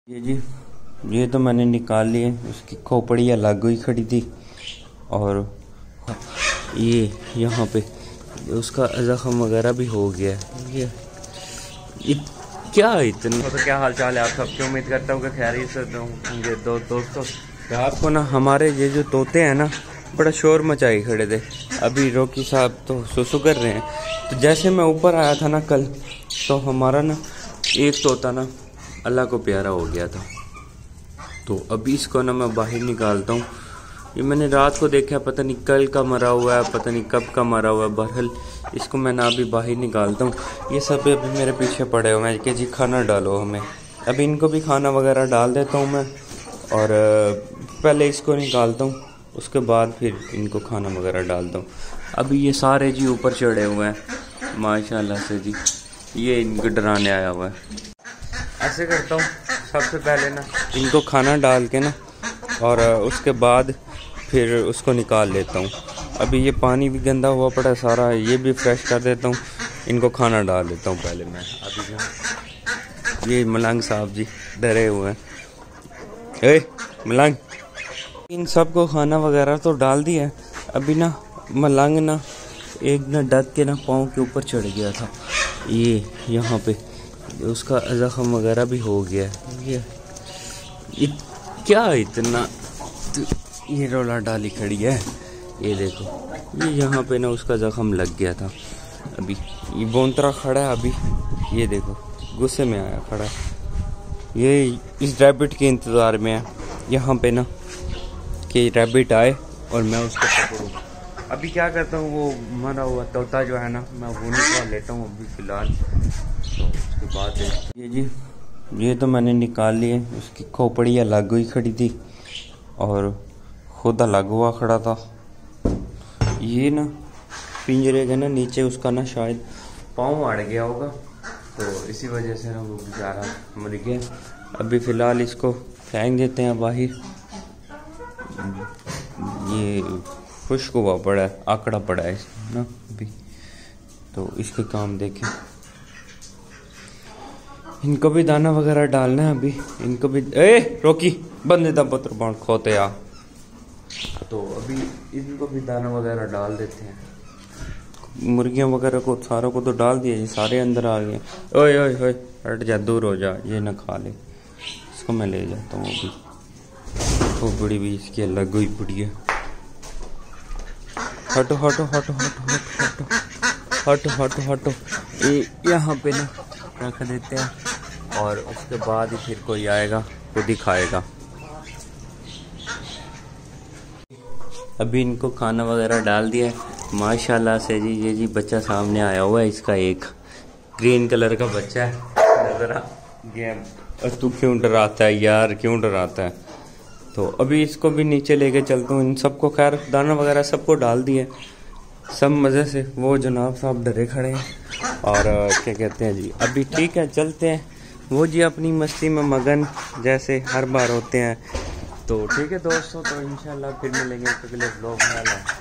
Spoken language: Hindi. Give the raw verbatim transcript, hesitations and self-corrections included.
ये जी ये तो मैंने निकाल लिए, उसकी खोपड़ी अलग हुई खड़ी थी और ये यहाँ पे उसका जख्म वगैरह भी हो गया है। ये, ये क्या इतना तो क्या हाल चाल है आप सबकी, उम्मीद करता हूँ कि खैरियत से होंगे। दो दोस्तों रात को ना हमारे ये जो तोते हैं ना बड़ा शोर मचाए खड़े थे। अभी रॉकी साहब तो सुसु कर रहे हैं। तो जैसे मैं ऊपर आया था ना कल, तो हमारा ना एक तोता ना अल्लाह को प्यारा हो गया था। तो अभी इसको ना मैं बाहर निकालता हूँ। ये मैंने रात को देखा, पता नहीं कल का मरा हुआ है, पता नहीं कब का मरा हुआ है। बहरहाल इसको मैं ना अभी बाहर निकालता हूँ। ये सब अभी मेरे पीछे पड़े हुए हैं कि जी खाना डालो हमें। अभी इनको भी खाना वगैरह डाल देता हूँ मैं, और पहले इसको निकालता हूँ, उसके बाद फिर इनको खाना वगैरह डालता हूँ। अभी ये सारे जी ऊपर चढ़े हुए हैं माशाल्लाह से जी। ये इनको डराने आया हुआ है। ऐसे करता हूँ, सबसे पहले ना इनको खाना डाल के ना, और उसके बाद फिर उसको निकाल लेता हूँ। अभी ये पानी भी गंदा हुआ पड़ा है सारा, ये भी फ्रेश कर देता हूँ। इनको खाना डाल देता हूँ पहले मैं। अभी ये मलंग साहब जी डरे हुए हैं। ए मलंग, इन सबको खाना वगैरह तो डाल दिया है। अभी ना मलंग ना एक ना डक के ना पाँव के ऊपर चढ़ गया था। ये यहाँ पे उसका जख्म वगैरह भी हो गया है। ये, ये क्या इतना ये रोला डाली खड़ी है। ये देखो, ये यहाँ पे ना उसका जख्म लग गया था। अभी ये बोंतरा खड़ा है। अभी ये देखो गुस्से में आया खड़ा है। ये इस रैबिट के इंतज़ार में है यहाँ पे ना कि रैबिट आए और मैं उसको पकड़ूँ। अभी क्या करता हूँ, वो मरा हुआ तोता जो है ना मैं वो निकाल लेता हूँ अभी फ़िलहाल। तो उसके बाद ये जी ये तो मैंने निकाल लिए, उसकी खोपड़ी अलग हुई खड़ी थी और खुद अलग हुआ खड़ा था। ये ना पिंजरे के ना नीचे उसका ना शायद पाँव अड़ गया होगा, तो इसी वजह से ना वो बेचारा मर गया। अभी फ़िलहाल इसको फेंक देते हैं बाहर। ये खुश्क हुआ पड़ा है, आकड़ा पड़ा है इसमें ना अभी, तो इसके काम देखें। इनको भी दाना वगैरह डालना है। अभी इनको भी ए रोकी बंदे दा पुत्र बाण खोते आ। तो अभी इनको भी दाना वगैरह डाल देते हैं। मुर्गियां वगैरह को सारों को तो डाल दिया, ये सारे अंदर आ गए। ओए ओए ओए हट जा, दूर हो जा, ये ना खा ले। इसको मैं ले जाता हूँ। अभी वो बड़ी भी इसकी अलग हुई पड़ी है। हटो हटो हटो हटो हटो हटो हटो हटो। ये यहाँ पे ना रख देते हैं और उसके बाद ही फिर कोई आएगा खुद ही खाएगा। अभी इनको खाना वगैरह डाल दिया है माशाल्लाह से जी। ये जी बच्चा सामने आया हुआ है, इसका एक ग्रीन कलर का बच्चा है, नजर आ गया। और तू क्यों डराता है यार, क्यों डराता है? तो अभी इसको भी नीचे लेके चलता हूँ। इन सबको खैर दाना वगैरह सबको डाल दिए, सब मज़े से। वो जनाब साहब डरे खड़े हैं और क्या कहते हैं जी, अभी ठीक है चलते हैं। वो जी अपनी मस्ती में मगन जैसे हर बार होते हैं। तो ठीक है दोस्तों, तो इंशाल्लाह फिर मिलेंगे अगले व्लॉग में।